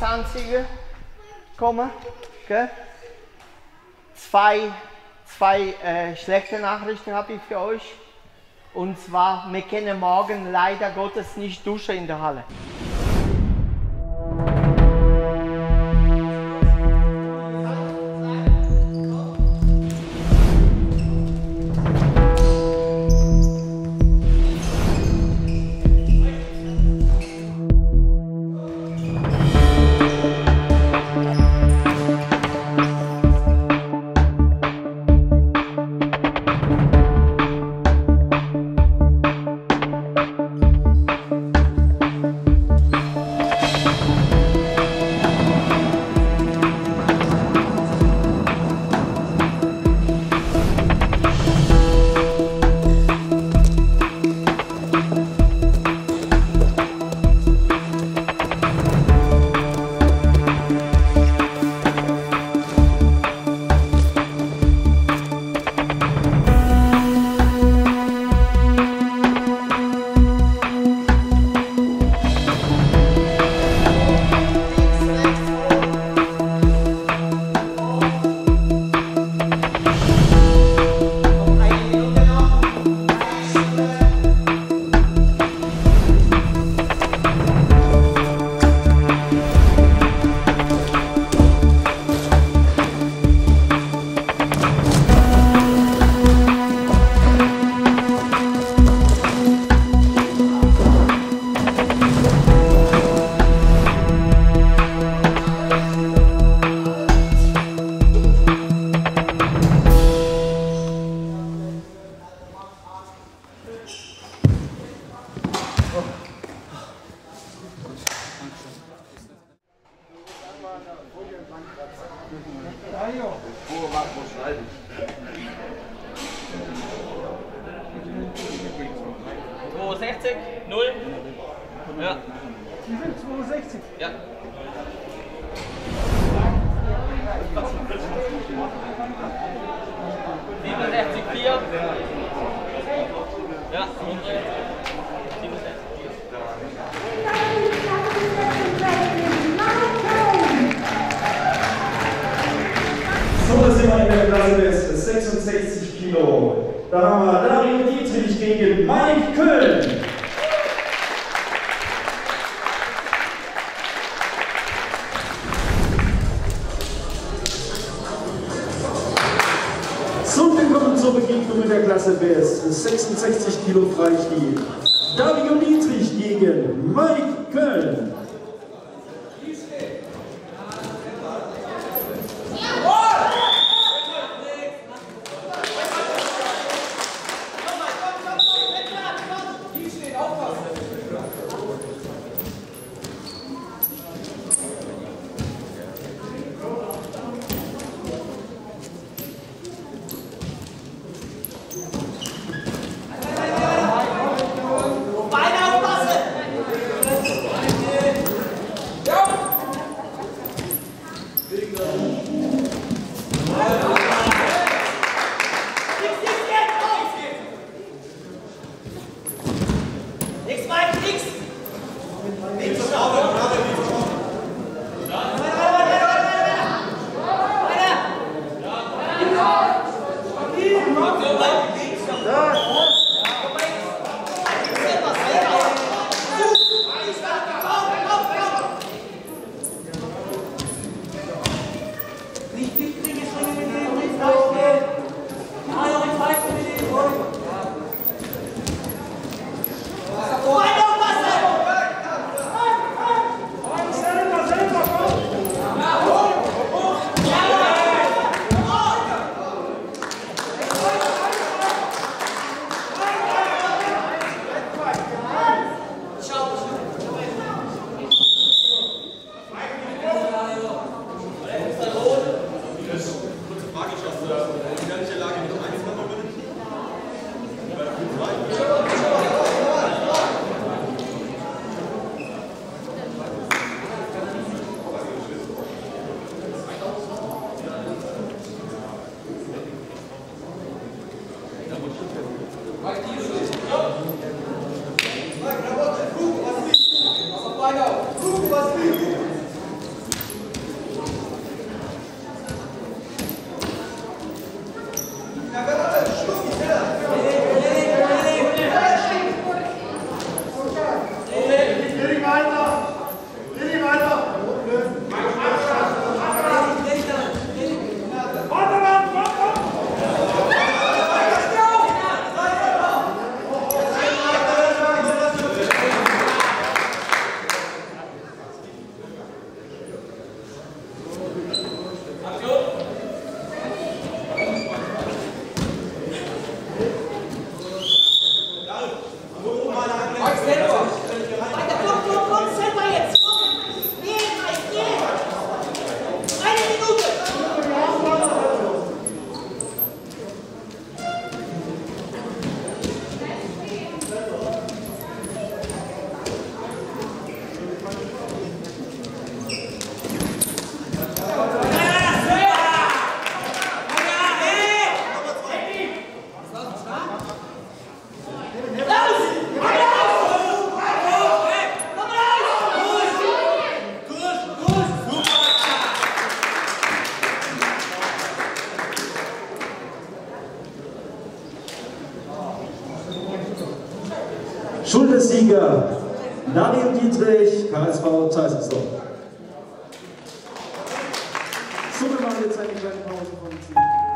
Trainingsanzüge kommen. Okay? Zwei schlechte Nachrichten habe ich für euch. Und zwar, wir können morgen leider Gottes nicht duschen in der Halle. Ja. 62. Ja. Ja. So, da sind wir in der Klasse des 66 Kilo. Da haben wir Dario Dietrich gegen Mike Köln. So, willkommen zur Begegnung mit der Klasse BS 66 Kilo Freistil. Dario Dietrich gegen Mike Köln. Bundessieger Daniel Dietrich, KSV Zeisselsdorf. So, wir machen jetzt eine kleine Pause von 10 Minuten.